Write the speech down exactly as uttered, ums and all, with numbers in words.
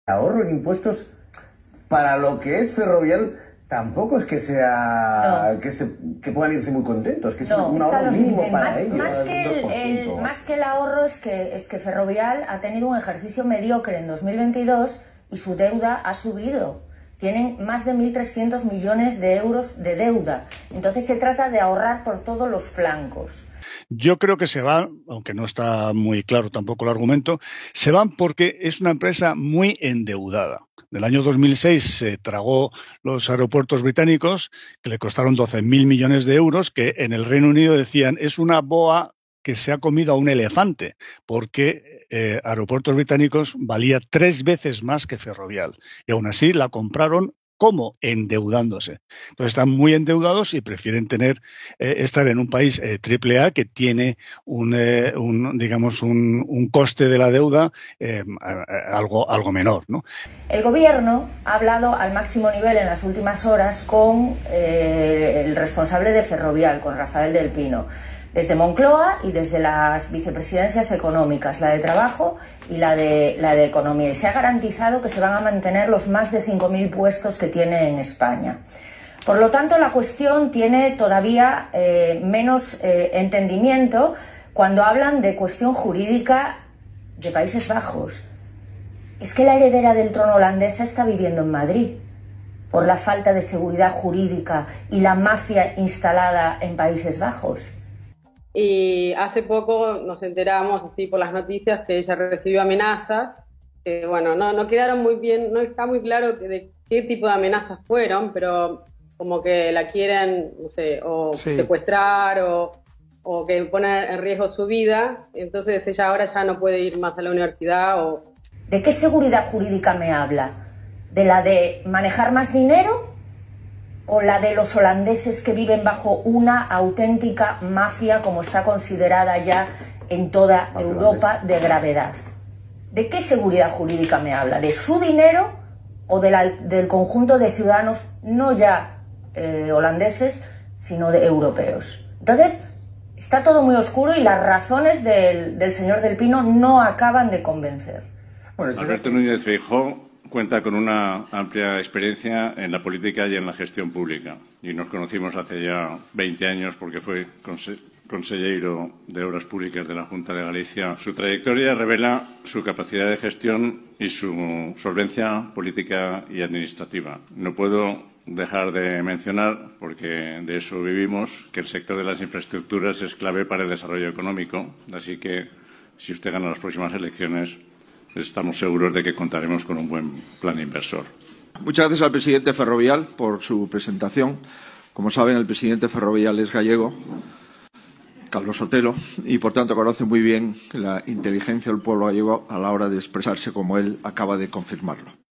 ahorro en impuestos para lo que es Ferrovial tampoco es que sea no. que, se, que puedan irse muy contentos, que es no, un ahorro mínimo para más, ellos. Más que el, el, más que el ahorro es que, es que Ferrovial ha tenido un ejercicio mediocre en dos mil veintidós y su deuda ha subido. Tienen más de mil trescientos millones de euros de deuda. Entonces se trata de ahorrar por todos los flancos. Yo creo que se van, aunque no está muy claro tampoco el argumento, se van porque es una empresa muy endeudada. Del año dos mil seis se tragó los aeropuertos británicos, que le costaron doce mil millones de euros, que en el Reino Unido decían es una boa que se ha comido a un elefante, porque eh, Aeropuertos Británicos valía tres veces más que Ferrovial. Y aún así la compraron como endeudándose. Entonces están muy endeudados y prefieren tener eh, estar en un país eh, triple A que tiene un, eh, un digamos un, un coste de la deuda eh, algo algo menor, ¿no? El gobierno ha hablado al máximo nivel en las últimas horas con eh, el responsable de Ferrovial, con Rafael del Pino, desde Moncloa y desde las vicepresidencias económicas, la de Trabajo y la de, la de Economía. Y se ha garantizado que se van a mantener los más de cinco mil puestos que tiene en España. Por lo tanto, la cuestión tiene todavía eh, menos eh, entendimiento cuando hablan de cuestión jurídica de Países Bajos. Es que la heredera del trono holandesa está viviendo en Madrid por la falta de seguridad jurídica y la mafia instalada en Países Bajos. Y hace poco nos enteramos así por las noticias que ella recibió amenazas, que bueno, no, no quedaron muy bien, no está muy claro de qué tipo de amenazas fueron, pero como que la quieren, no sé, o sí. secuestrar o, o que pone en riesgo su vida, entonces ella ahora ya no puede ir más a la universidad. O... ¿De qué seguridad jurídica me habla? ¿De la de manejar más dinero? ¿O la de los holandeses que viven bajo una auténtica mafia como está considerada ya en toda mafia Europa holandesa. De gravedad? ¿De qué seguridad jurídica me habla? ¿De su dinero o de la, del conjunto de ciudadanos no ya eh, holandeses, sino de europeos? Entonces, está todo muy oscuro y las razones del, del señor Del Pino no acaban de convencer. Bueno, Alberto Núñez Feijóo cuenta con una amplia experiencia en la política y en la gestión pública. Y nos conocimos hace ya veinte años porque fue conse consejero de Obras Públicas de la Junta de Galicia. Su trayectoria revela su capacidad de gestión y su solvencia política y administrativa. No puedo dejar de mencionar, porque de eso vivimos, que el sector de las infraestructuras es clave para el desarrollo económico. Así que, si usted gana las próximas elecciones, estamos seguros de que contaremos con un buen plan inversor. Muchas gracias al presidente Ferrovial por su presentación. Como saben, el presidente Ferrovial es gallego, Carlos Sotelo, y por tanto conoce muy bien la inteligencia del pueblo gallego a la hora de expresarse como él acaba de confirmarlo.